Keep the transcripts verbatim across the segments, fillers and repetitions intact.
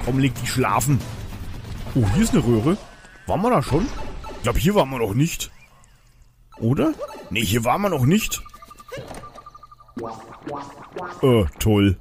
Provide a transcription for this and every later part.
Komm, leg dich schlafen. Oh, hier ist eine Röhre. Waren wir da schon? Ich glaube, hier waren wir noch nicht. Oder? Nee, hier waren wir noch nicht. Äh, toll.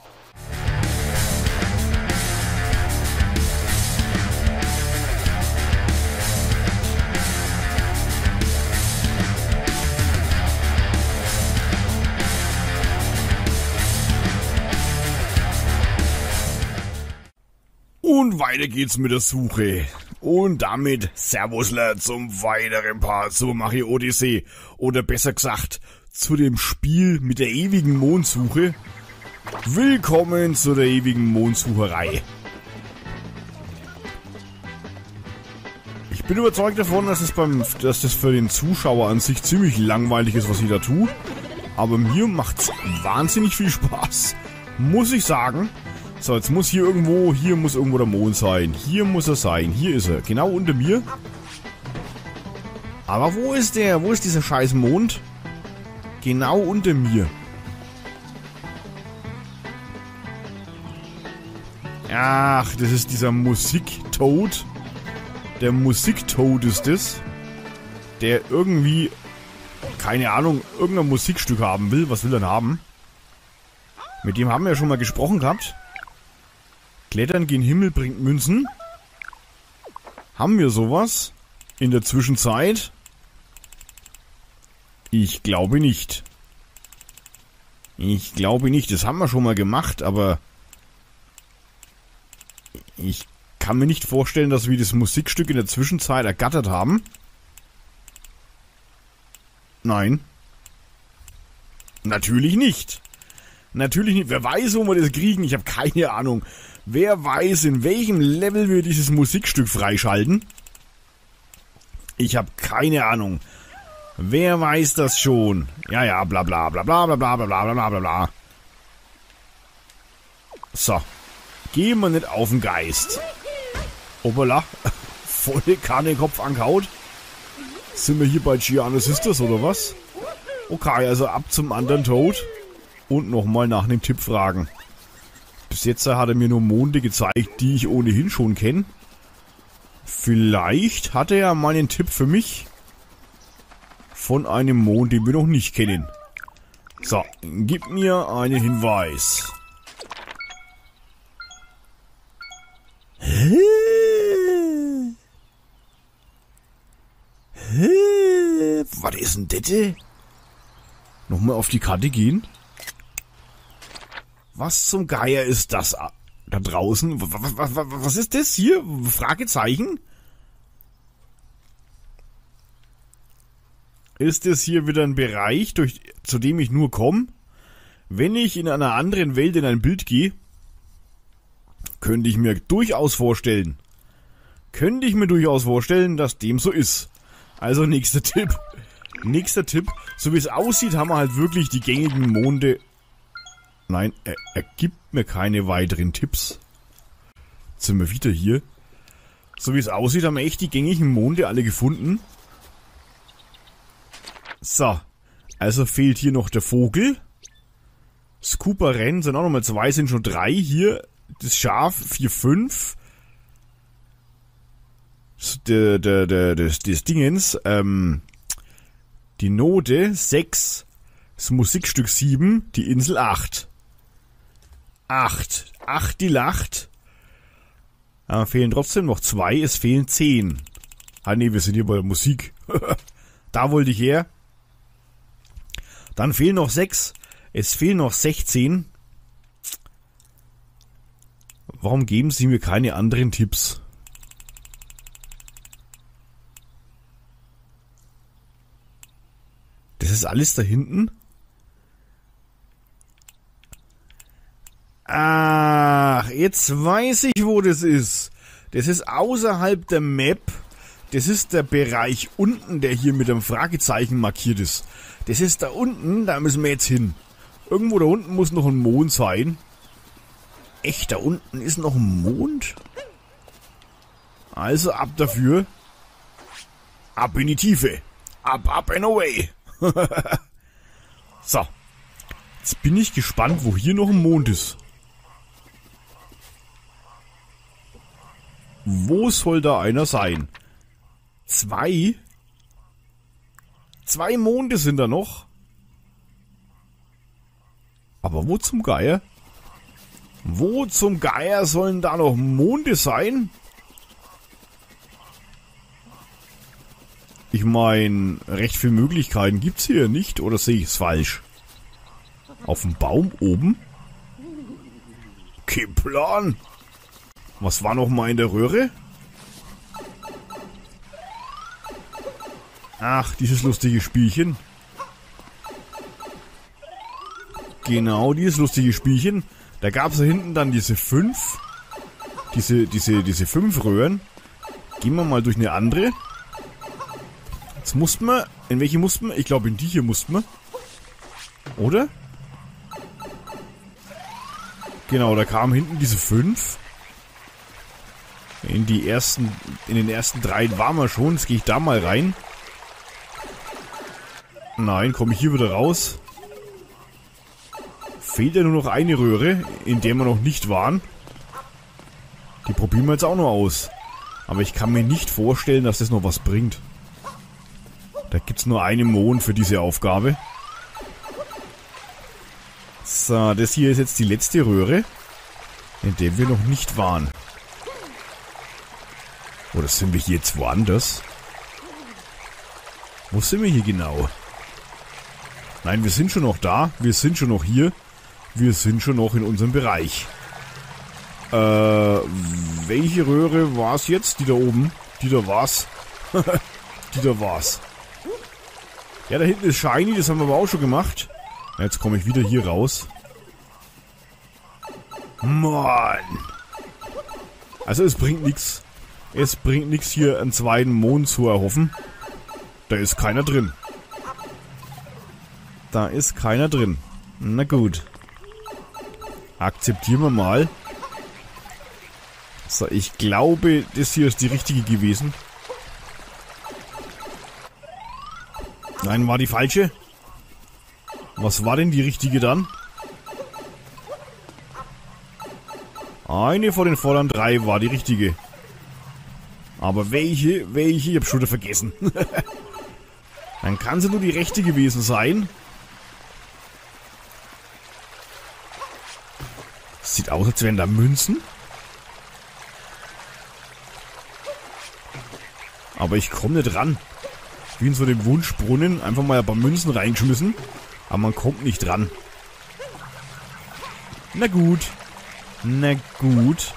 Und weiter geht's mit der Suche. Und damit Servusler zum weiteren Part zur Mario Odyssey. Oder besser gesagt, zu dem Spiel mit der ewigen Mondsuche. Willkommen zu der ewigen Mondsucherei. Ich bin überzeugt davon, dass es beim, dass das für den Zuschauer an sich ziemlich langweilig ist, was ich da tue. Aber mir macht's wahnsinnig viel Spaß. Muss ich sagen. So, jetzt muss hier irgendwo, hier muss irgendwo der Mond sein. Hier muss er sein. Hier ist er. Genau unter mir. Aber wo ist der? Wo ist dieser scheiß Mond? Genau unter mir. Ach, das ist dieser Musiktoad. Der Musiktoad ist das. Der irgendwie, keine Ahnung, irgendein Musikstück haben will. Was will er denn haben? Mit dem haben wir ja schon mal gesprochen gehabt. Klettern gen Himmel bringt Münzen. Haben wir sowas in der Zwischenzeit? Ich glaube nicht. Ich glaube nicht. Das haben wir schon mal gemacht, aber ich kann mir nicht vorstellen, dass wir das Musikstück in der Zwischenzeit ergattert haben. Nein. Natürlich nicht. Natürlich nicht. Wer weiß, wo wir das kriegen? Ich habe keine Ahnung. Wer weiß, in welchem Level wir dieses Musikstück freischalten? Ich habe keine Ahnung. Wer weiß das schon? Ja, ja, bla bla bla bla bla bla bla bla bla bla bla. So. Gehen wir nicht auf den Geist. Hoppala. Volle Kanne Kopf angehaut. Sind wir hier bei Gianna Sisters oder was? Okay, also ab zum anderen Toad. Und nochmal nach einem Tipp fragen. Bis jetzt hat er mir nur Monde gezeigt, die ich ohnehin schon kenne. Vielleicht hat er ja mal einen Tipp für mich. Von einem Mond, den wir noch nicht kennen. So, gib mir einen Hinweis. Hä? Hä? Was ist denn das? Nochmal auf die Karte gehen. Was zum Geier ist das da draußen? Was, was, was ist das hier? Fragezeichen? Ist das hier wieder ein Bereich, durch, zu dem ich nur komme? Wenn ich in einer anderen Welt in ein Bild gehe, könnte ich mir durchaus vorstellen, könnte ich mir durchaus vorstellen, dass dem so ist. Also nächster Tipp. Nächster Tipp. So wie es aussieht, haben wir halt wirklich die gängigen Monde. Nein, er, er gibt mir keine weiteren Tipps. Jetzt sind wir wieder hier. So wie es aussieht, haben wir echt die gängigen Monde alle gefunden. So. Also fehlt hier noch der Vogel. Scooper Rennen sind auch nochmal zwei, sind schon drei. Hier das Schaf, vier, fünf. Der, der, der, des, des Dingens, ähm, die Note, sechs. Das Musikstück, sieben. Die Insel, acht. Acht. Acht, die lacht. Aber fehlen trotzdem noch zwei. Es fehlen zehn. Ah ne, wir sind hier bei der Musik. Da wollte ich her. Dann fehlen noch sechs. Es fehlen noch sechzehn. Warum geben Sie mir keine anderen Tipps? Das ist alles da hinten? Ach, jetzt weiß ich, wo das ist. Das ist außerhalb der Map. Das ist der Bereich unten, der hier mit einem Fragezeichen markiert ist. Das ist da unten, da müssen wir jetzt hin. Irgendwo da unten muss noch ein Mond sein. Echt, da unten ist noch ein Mond? Also ab dafür. Ab in die Tiefe. Ab, up and away. So. Jetzt bin ich gespannt, wo hier noch ein Mond ist. Wo soll da einer sein? Zwei? Zwei Monde sind da noch. Aber wo zum Geier? Wo zum Geier sollen da noch Monde sein? Ich meine, recht viele Möglichkeiten gibt's hier nicht, oder sehe ich es falsch? Auf dem Baum oben? Kein Plan. Was war noch mal in der Röhre? Ach, dieses lustige Spielchen. Genau, dieses lustige Spielchen. Da gab es da hinten dann diese fünf. Diese, diese, diese fünf Röhren. Gehen wir mal durch eine andere. Jetzt mussten wir. In welche mussten wir? Ich glaube, in die hier mussten wir. Oder? Genau, da kamen hinten diese fünf. In die ersten. In den ersten drei waren wir schon. Jetzt gehe ich da mal rein. Nein, komme ich hier wieder raus. Fehlt ja nur noch eine Röhre, in der wir noch nicht waren. Die probieren wir jetzt auch noch aus. Aber ich kann mir nicht vorstellen, dass das noch was bringt. Da gibt es nur einen Mond für diese Aufgabe. So, das hier ist jetzt die letzte Röhre, in der wir noch nicht waren. Oder sind wir hier jetzt woanders? Wo sind wir hier genau? Nein, wir sind schon noch da. Wir sind schon noch hier. Wir sind schon noch in unserem Bereich. Äh, welche Röhre war es jetzt? Die da oben. Die da war's. Die da war's. Ja, da hinten ist Shiny. Das haben wir aber auch schon gemacht. Jetzt komme ich wieder hier raus. Mann. Also es bringt nichts. Es bringt nichts hier einen zweiten Mond zu erhoffen. Da ist keiner drin. Da ist keiner drin. Na gut. Akzeptieren wir mal. So, ich glaube, das hier ist die richtige gewesen. Nein, war die falsche. Was war denn die richtige dann? Eine von den vorderen drei war die richtige. Aber welche, welche? Ich hab schon wieder vergessen. Dann kann sie nur die rechte gewesen sein. Sieht aus, als wären da Münzen. Aber ich komme nicht ran. Wie in so dem Wunschbrunnen. Einfach mal ein paar Münzen reingeschmissen. Aber man kommt nicht ran. Na gut. Na gut.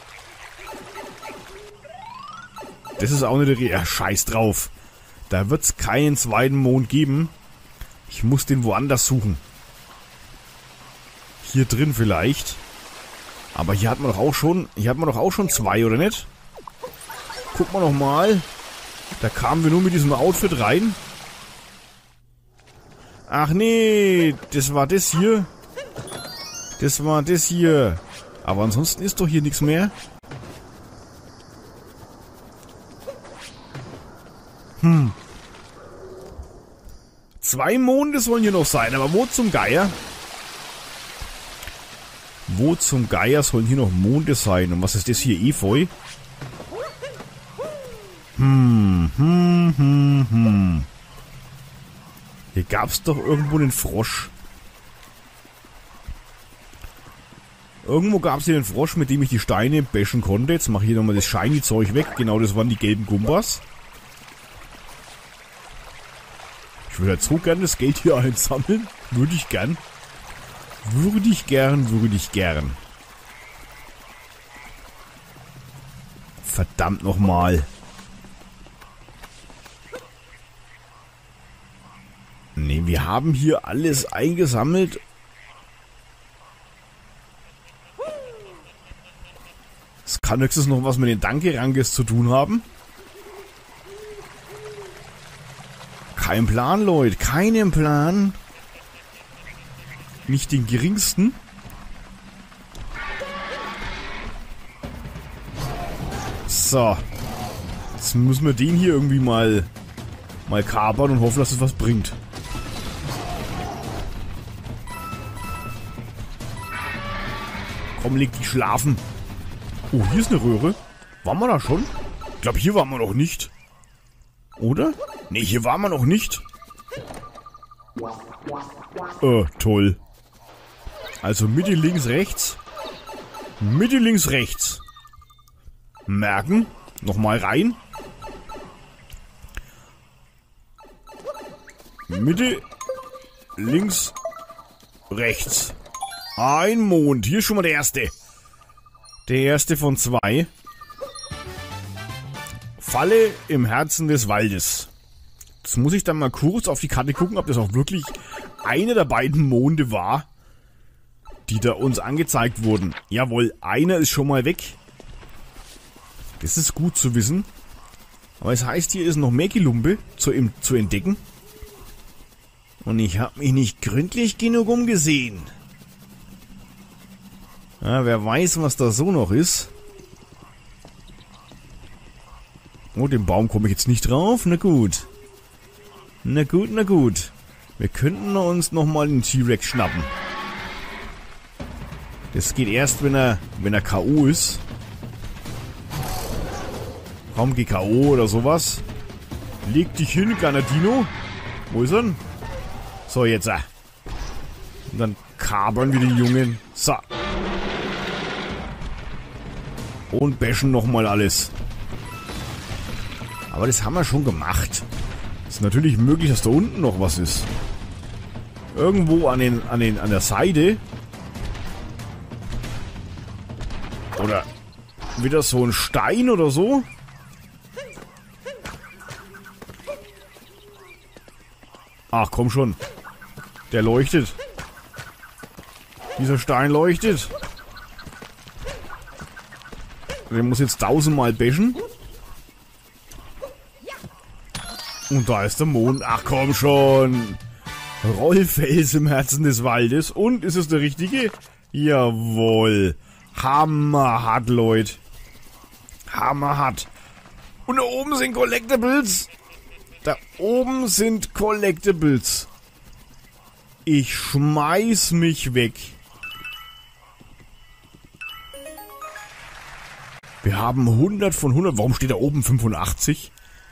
Das ist auch nicht der Re- ja, scheiß drauf. Da wird es keinen zweiten Mond geben. Ich muss den woanders suchen. Hier drin vielleicht. Aber hier hat man doch auch schon, hier hat man doch auch schon zwei, oder nicht? Guck mal noch mal. Da kamen wir nur mit diesem Outfit rein. Ach nee, das war das hier. Das war das hier. Aber ansonsten ist doch hier nichts mehr. Hm. Zwei Monde sollen hier noch sein, aber wo zum Geier? Wo zum Geier sollen hier noch Monde sein? Und was ist das hier? Efeu? Hm, hm, hm, hm. Hier gab es doch irgendwo einen Frosch. Irgendwo gab es hier einen Frosch, mit dem ich die Steine bashen konnte. Jetzt mache ich hier nochmal das Shiny-Zeug weg. Genau, das waren die gelben Gumbas. Ich würde halt so gern das Geld hier einsammeln. Würde ich gern. Würde ich gern, würde ich gern. Verdammt nochmal. Ne, wir haben hier alles eingesammelt. Es kann höchstens noch was mit den Danke-Rankes zu tun haben. Kein Plan, Leute. Keinen Plan. Nicht den geringsten. So. Jetzt müssen wir den hier irgendwie mal mal kapern und hoffen, dass es was bringt. Komm, leg dich schlafen. Oh, hier ist eine Röhre. Waren wir da schon? Ich glaube, hier waren wir noch nicht. Oder? Ne, hier waren wir noch nicht. Äh, toll. Also Mitte, links, rechts. Mitte, links, rechts. Merken. Nochmal rein. Mitte, links, rechts. Ein Mond. Hier ist schon mal der erste. Der erste von zwei. Falle im Herzen des Waldes. Jetzt muss ich dann mal kurz auf die Karte gucken, ob das auch wirklich einer der beiden Monde war, die da uns angezeigt wurden. Jawohl, einer ist schon mal weg. Das ist gut zu wissen. Aber es heißt, hier ist noch mehr Gelumpe zu, zu entdecken. Und ich habe mich nicht gründlich genug umgesehen. Ja, wer weiß, was da so noch ist. Oh, den Baum komme ich jetzt nicht drauf. Na gut. Na gut, na gut. Wir könnten uns nochmal den T-Rex schnappen. Das geht erst, wenn er, wenn er K O ist. Komm, geh K O oder sowas. Leg dich hin, kleiner Dino. Wo ist er denn? So, jetzt. Und dann kabern wir den Jungen. So. Und bashen nochmal alles. Aber das haben wir schon gemacht. Ist natürlich möglich, dass da unten noch was ist. Irgendwo an, den, an, den, an der Seite. Oder wieder so ein Stein oder so. Ach, komm schon. Der leuchtet. Dieser Stein leuchtet. Der muss jetzt tausendmal bashen. Und da ist der Mond. Ach komm schon. Rollfels im Herzen des Waldes. Und ist es der richtige? Jawohl. Hammerhart, Leute. Hammerhart. Und da oben sind Collectibles. Da oben sind Collectibles. Ich schmeiß mich weg. Wir haben hundert von hundert. Warum steht da oben fünfundachtzig?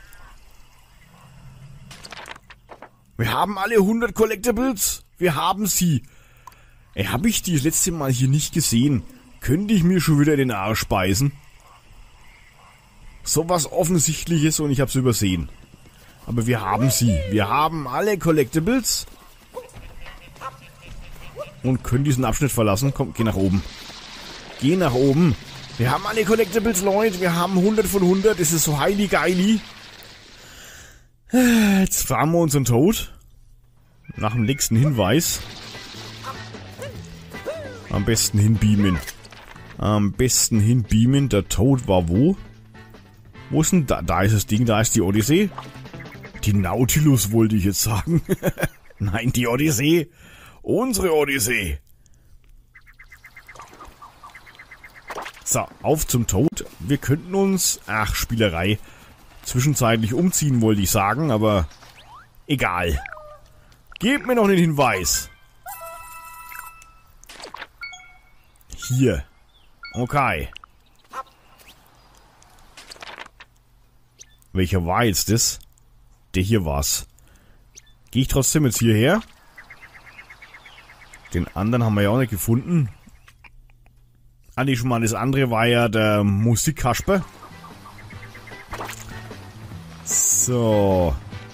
Wir haben alle hundert Collectibles. Wir haben sie. Ey, habe ich die das letzte Mal hier nicht gesehen? Könnte ich mir schon wieder den Arsch speisen? So was Offensichtliches und ich habe es übersehen. Aber wir haben sie. Wir haben alle Collectibles. Und können diesen Abschnitt verlassen. Komm, geh nach oben. Geh nach oben. Wir haben alle Collectibles, Leute. Wir haben hundert von hundert. Das ist so heili geili. Jetzt fahren wir unseren Tod. Nach dem nächsten Hinweis. Am besten hinbeamen. Am besten hinbeamen. Der Tod war wo? Wo ist denn da? Da ist das Ding. Da ist die Odyssee. Die Nautilus wollte ich jetzt sagen. Nein, die Odyssee. Unsere Odyssee. So, auf zum Tod. Wir könnten uns... Ach, Spielerei. Zwischenzeitlich umziehen, wollte ich sagen, aber... Egal. Gebt mir noch einen Hinweis. Hier. Okay. Welcher war jetzt das? Der hier war's. Gehe ich trotzdem jetzt hierher? Den anderen haben wir ja auch nicht gefunden. Ah, nee, schon mal das andere war ja der Musikkasper. So.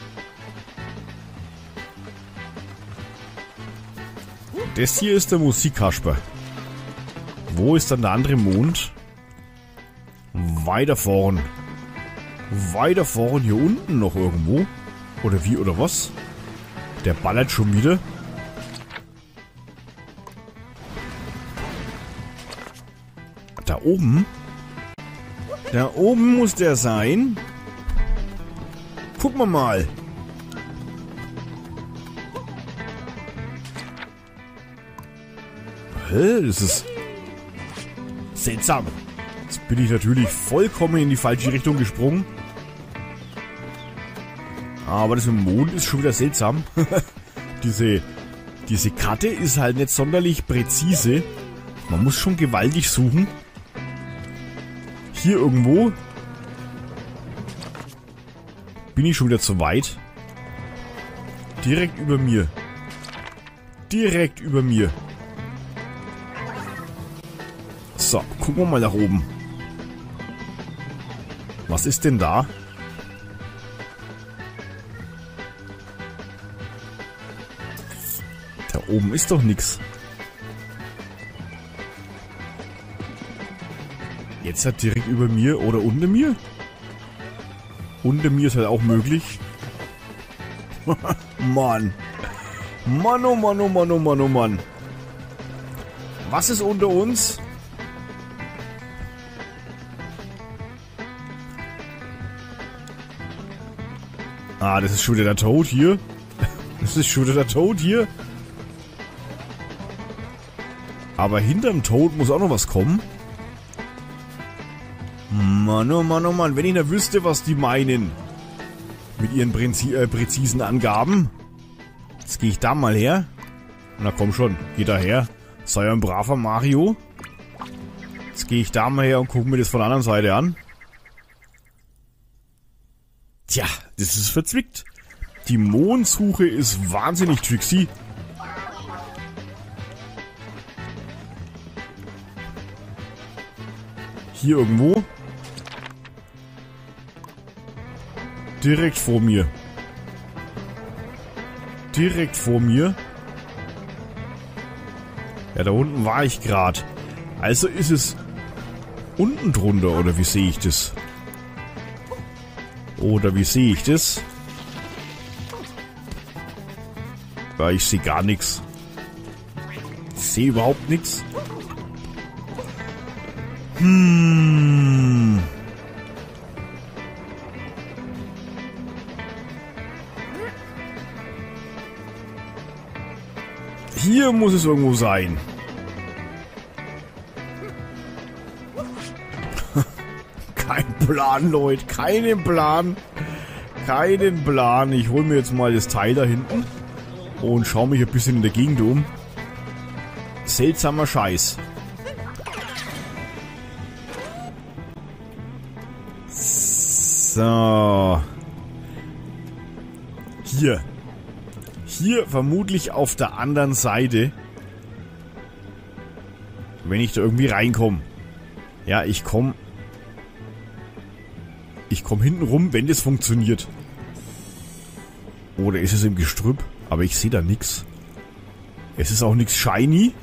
Das hier ist der Musikkasper. Wo ist dann der andere Mond? Weiter vorn. Weiter vorn hier unten noch irgendwo. Oder wie, oder was? Der ballert schon wieder. Da oben? Da oben muss der sein. Gucken wir mal. Hä? Das ist seltsam. Jetzt bin ich natürlich vollkommen in die falsche Richtung gesprungen. Aber das im Mond ist schon wieder seltsam. diese, diese Karte ist halt nicht sonderlich präzise. Man muss schon gewaltig suchen. Hier irgendwo. Bin ich schon wieder zu weit? Direkt über mir. Direkt über mir. So, gucken wir mal nach oben. Was ist denn da? Da oben ist doch nichts. Jetzt halt direkt über mir oder unter mir? Unter mir ist halt auch möglich. Mann. Mann, oh Mann, oh Mann, oh Mann, oh Mann. Was ist unter uns? Ah, das ist schon wieder der Tod hier. Das ist schon wieder der Tod hier. Aber hinterm Tod muss auch noch was kommen. Mann, oh Mann, oh Mann. Wenn ich da wüsste, was die meinen. Mit ihren präzi äh, präzisen Angaben. Jetzt gehe ich da mal her. Na komm schon, geh da her. Sei ein braver Mario. Jetzt gehe ich da mal her und gucke mir das von der anderen Seite an. Tja, das ist verzwickt. Die Mondsuche ist wahnsinnig tricksy. Hier irgendwo. Direkt vor mir. Direkt vor mir. Ja, da unten war ich gerade. Also ist es unten drunter, oder wie sehe ich das? Oder wie sehe ich das? Ja, ich sehe gar nichts. Ich sehe überhaupt nichts. Hm. Hier muss es irgendwo sein. Kein Plan, Leute. Keinen Plan. Keinen Plan. Ich hole mir jetzt mal das Teil da hinten und schaue mich ein bisschen in der Gegend um. Seltsamer Scheiß. So. Hier. Hier vermutlich auf der anderen Seite. Wenn ich da irgendwie reinkomme. Ja, ich komme... Ich komme hinten rum, wenn das funktioniert. Oder ist es im Gestrüpp? Aber ich sehe da nichts. Es ist auch nichts shiny.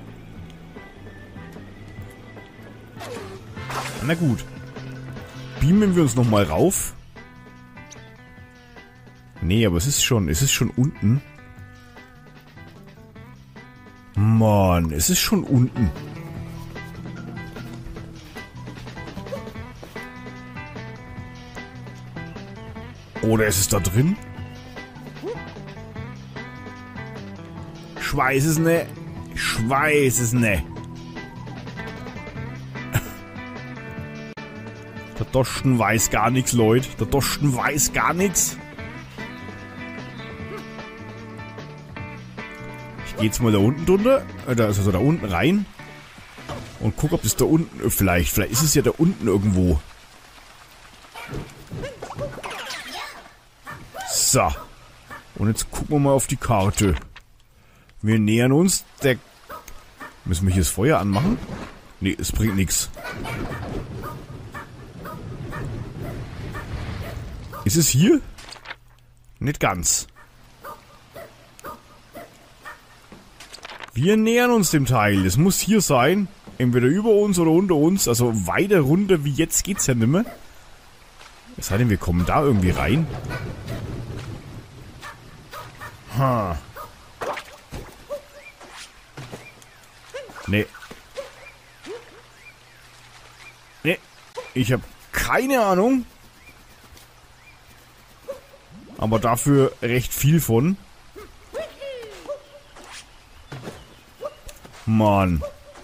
Na gut. Beamen wir uns nochmal rauf. Nee, aber es ist schon, es ist schon unten. Mann, es ist schon unten. Oder ist es da drin? Ich weiß es ne. Ich weiß es ne. Der Dosten weiß gar nichts, Leute. Der Dosten weiß gar nichts. Ich gehe jetzt mal da unten drunter. Also da unten rein. Und guck, ob das da unten vielleicht. Vielleicht ist es ja da unten irgendwo. So. Und jetzt gucken wir mal auf die Karte. Wir nähern uns. Der... Müssen wir hier das Feuer anmachen? Nee, es bringt nichts. Ist es hier? Nicht ganz. Wir nähern uns dem Teil. Es muss hier sein. Entweder über uns oder unter uns. Also weiter runter wie jetzt geht's ja nimmer. Es sei denn, wir kommen da irgendwie rein. Ha. Nee. Nee. Ich habe keine Ahnung. Aber dafür recht viel von. Mann.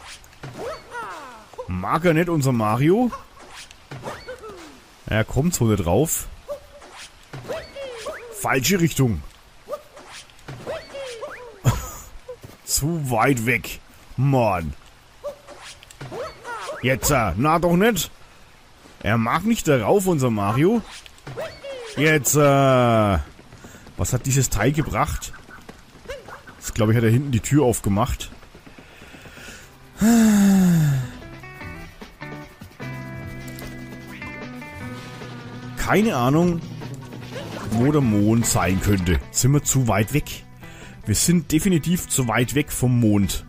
Mag er nicht unser Mario? Er kommt so nicht drauf. Falsche Richtung. Zu weit weg. Mann. Jetzt, na doch nicht. Er mag nicht darauf, unser Mario. Jetzt, äh... was hat dieses Teil gebracht? Das, glaube ich, hat er hinten die Tür aufgemacht. Keine Ahnung, wo der Mond sein könnte. Sind wir zu weit weg? Wir sind definitiv zu weit weg vom Mond.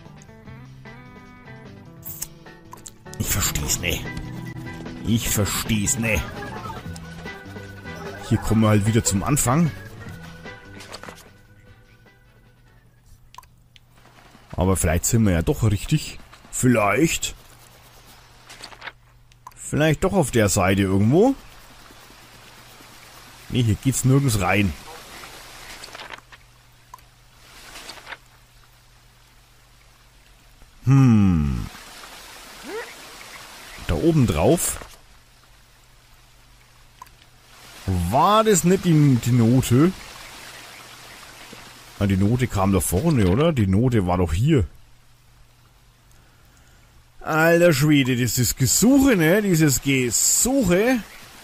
Ich versteh's nicht. Ich versteh's nicht. Hier kommen wir halt wieder zum Anfang. Aber vielleicht sind wir ja doch richtig. Vielleicht. Vielleicht doch auf der Seite irgendwo. Nee, hier geht's nirgends rein. Hm. Da oben drauf. War das nicht die, die Note? Ah, die Note kam da vorne, oder? Die Note war doch hier. Alter Schwede, das ist Gesuche, ne? Dieses Gesuche.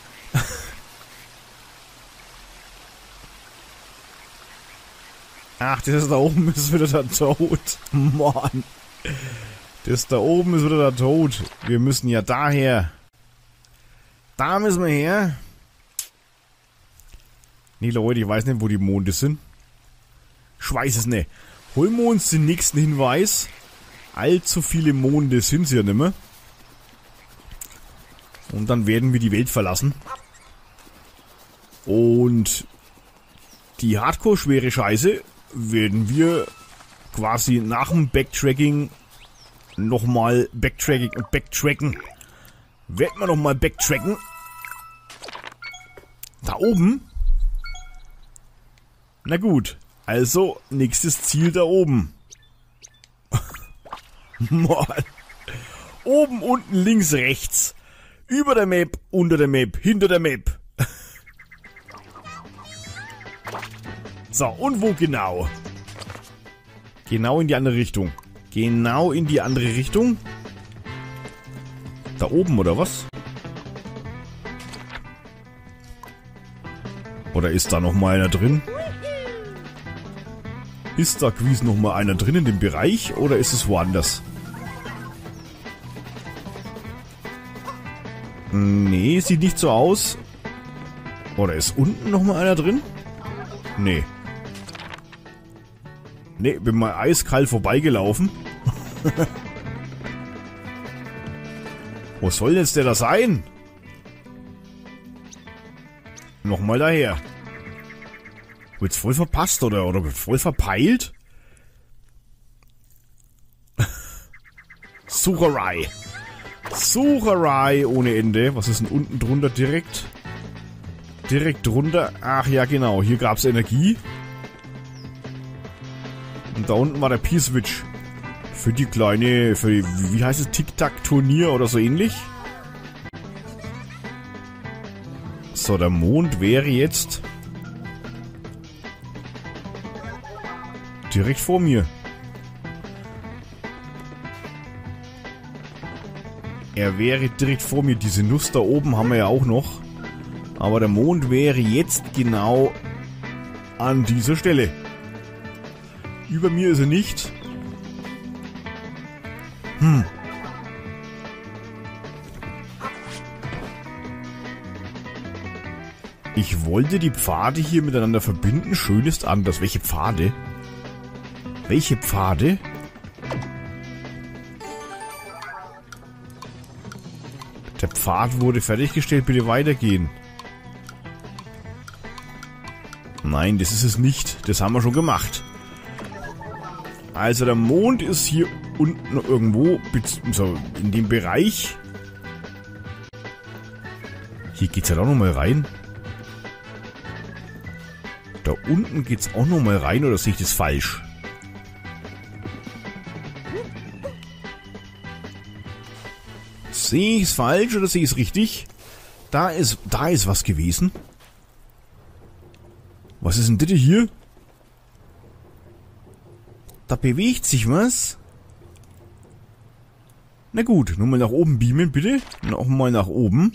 Ach, das da oben ist wieder der Tod. Mann. Das da oben ist wieder der Tod. Wir müssen ja daher. Da müssen wir her. Nee, Leute, ich weiß nicht, wo die Monde sind. Ich weiß es nicht. Holen wir uns den nächsten Hinweis. Allzu viele Monde sind sie ja nicht mehr. Und dann werden wir die Welt verlassen. Und die Hardcore-schwere Scheiße werden wir quasi nach dem Backtracking nochmal Backtracking und Backtracken. Werden wir nochmal Backtracken. Da oben. Na gut. Also, nächstes Ziel da oben. Mann. Oben, unten, links, rechts. Über der Map, unter der Map, hinter der Map. So, und wo genau? Genau in die andere Richtung. Genau in die andere Richtung. Da oben, oder was? Oder ist da noch mal einer drin? Ist da gewiss noch mal einer drin in dem Bereich? Oder ist es woanders? Nee, sieht nicht so aus. Oder ist unten noch mal einer drin? Nee. Nee, bin mal eiskalt vorbeigelaufen. Wo soll jetzt der da sein? Nochmal daher. Wird's voll verpasst oder, oder voll verpeilt? Sucherei. Sucherei ohne Ende. Was ist denn unten drunter direkt? Direkt drunter. Ach ja, genau. Hier gab's Energie. Und da unten war der P-Switch. Für die kleine, für die, wie heißt es, Tic-Tac-Turnier oder so ähnlich. So, der Mond wäre jetzt direkt vor mir. Er wäre direkt vor mir. Diese Nuss da oben haben wir ja auch noch. Aber der Mond wäre jetzt genau an dieser Stelle. Über mir ist er nicht. Hm. Ich wollte die Pfade hier miteinander verbinden. Schön ist anders. Welche Pfade? Welche Pfade? Der Pfad wurde fertiggestellt. Bitte weitergehen. Nein, das ist es nicht. Das haben wir schon gemacht. Also der Mond ist hier unten irgendwo, so in dem Bereich. Hier geht's ja auch nochmal rein. Da unten geht's auch nochmal rein, oder sehe ich das falsch? Sehe ich es falsch oder sehe ich es richtig? Da ist, da ist was gewesen. Was ist denn das hier? Da bewegt sich was. Na gut, nur mal nach oben beamen, bitte. Noch mal nach oben.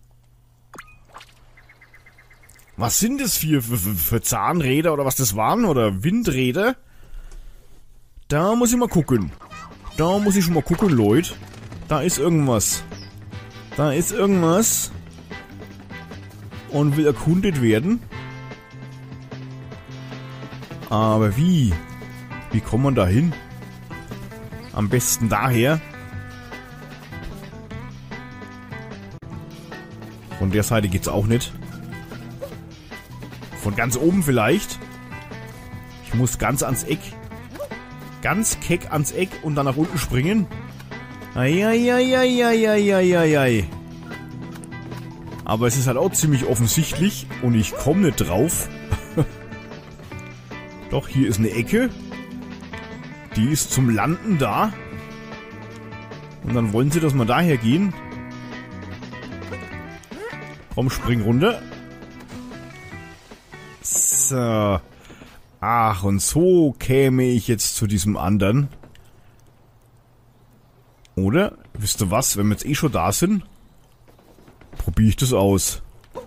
Was sind das für, für, für Zahnräder oder was das waren? Oder Windräder? Da muss ich mal gucken. Da muss ich schon mal gucken, Leute. Da ist irgendwas. Da ist irgendwas. Und will erkundet werden. Aber wie? Wie kommt man da hin? Am besten daher. Von der Seite geht's auch nicht. Von ganz oben vielleicht. Ich muss ganz ans Eck. Ganz keck ans Eck und dann nach unten springen. Eieieiei. Aber es ist halt auch ziemlich offensichtlich und ich komme nicht drauf. Doch, hier ist eine Ecke. Die ist zum Landen da. Und dann wollen sie, dass wir daher gehen. Komm, spring runter. So. Ach, und so käme ich jetzt zu diesem anderen. Oder? Wisst ihr was? Wenn wir jetzt eh schon da sind, probiere ich das aus.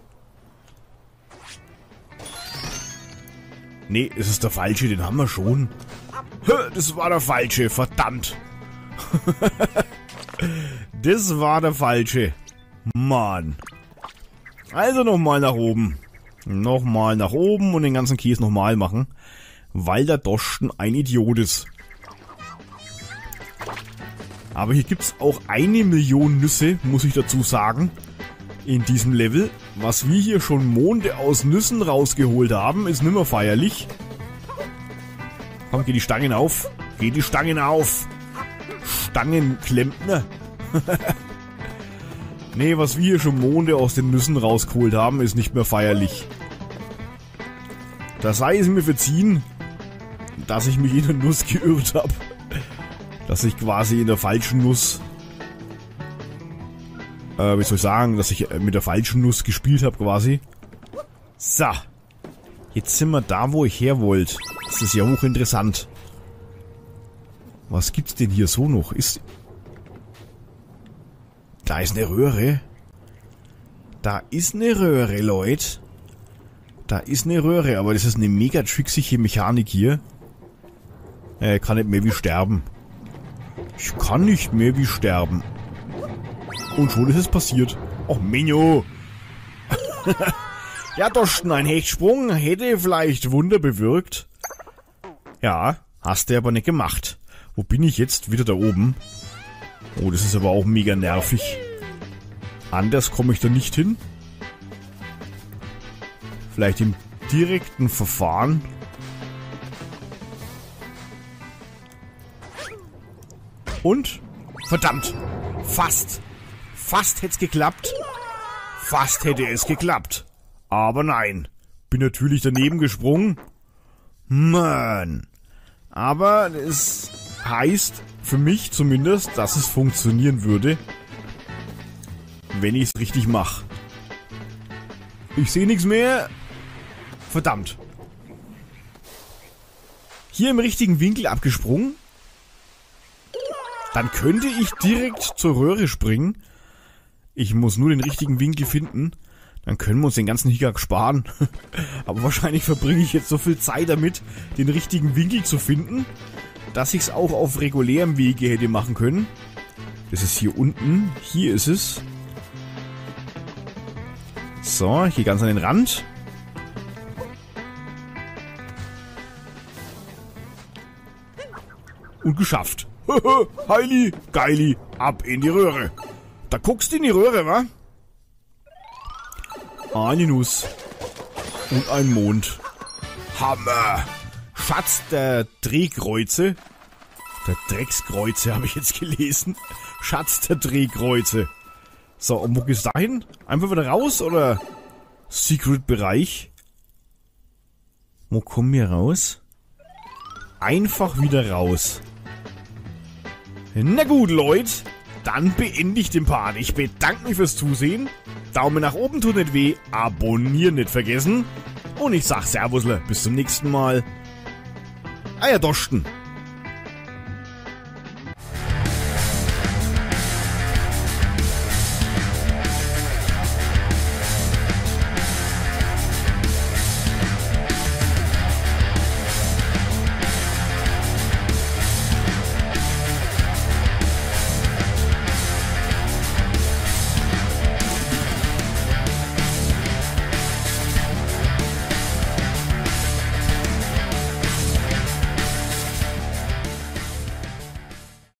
Nee, es ist der falsche, den haben wir schon. Das war der falsche, verdammt. Das war der falsche. Mann. Also nochmal nach oben. Nochmal nach oben und den ganzen Käse nochmal machen. Weil der Dosten ein Idiot ist. Aber hier gibt's auch eine Million Nüsse, muss ich dazu sagen. In diesem Level. Was wir hier schon Monde aus Nüssen rausgeholt haben, ist nimmer feierlich. Komm, geh die Stangen auf. Geh die Stangen auf. Stangenklempner. Nee, was wir hier schon Monde aus den Nüssen rausgeholt haben, ist nicht mehr feierlich. Da sei es mir verziehen, dass ich mich in der Nuss geirrt habe. Dass ich quasi in der falschen Nuss... Äh, wie soll ich sagen, dass ich mit der falschen Nuss gespielt habe quasi. So. Jetzt sind wir da, wo ich her wollte. Das ist ja hochinteressant. Was gibt's denn hier so noch? Ist... Da ist eine Röhre. Da ist eine Röhre, Leute. Da ist eine Röhre, aber das ist eine mega tricksige Mechanik hier. Er kann nicht mehr wie sterben. Ich kann nicht mehr wie sterben. Und schon ist es passiert. Och, Menno. Ja, Dosten, ein Hechtsprung hätte vielleicht Wunder bewirkt. Ja, hast du aber nicht gemacht. Wo bin ich jetzt? Wieder da oben. Oh, das ist aber auch mega nervig. Anders komme ich da nicht hin. Vielleicht im direkten Verfahren. Und? Verdammt! Fast! Fast hätte es geklappt. Fast hätte es geklappt. Aber nein. Bin natürlich daneben gesprungen. Mann. Aber es heißt, für mich zumindest, dass es funktionieren würde, wenn ich es richtig mache. Ich sehe nichts mehr. Verdammt. Hier im richtigen Winkel abgesprungen. Dann könnte ich direkt zur Röhre springen. Ich muss nur den richtigen Winkel finden. Dann können wir uns den ganzen Hickhack sparen. Aber wahrscheinlich verbringe ich jetzt so viel Zeit damit, den richtigen Winkel zu finden, dass ich es auch auf regulärem Wege hätte machen können. Das ist hier unten. Hier ist es. So, ich gehe ganz an den Rand. Und geschafft. Heili, geili, ab in die Röhre. Da guckst du in die Röhre, wa? Eine Nuss. Und ein Mond. Hammer. Schatz der Drehkreuze. Der Dreckskreuze habe ich jetzt gelesen. Schatz der Drehkreuze. So, und wo geht's dahin? Einfach wieder raus, oder? Secret-Bereich. Wo kommen wir raus? Einfach wieder raus. Na gut, Leute. Dann beende ich den Part. Ich bedanke mich fürs Zusehen. Daumen nach oben tut nicht weh. Abonnieren nicht vergessen. Und ich sag Servusle. Bis zum nächsten Mal. Euer Dosten.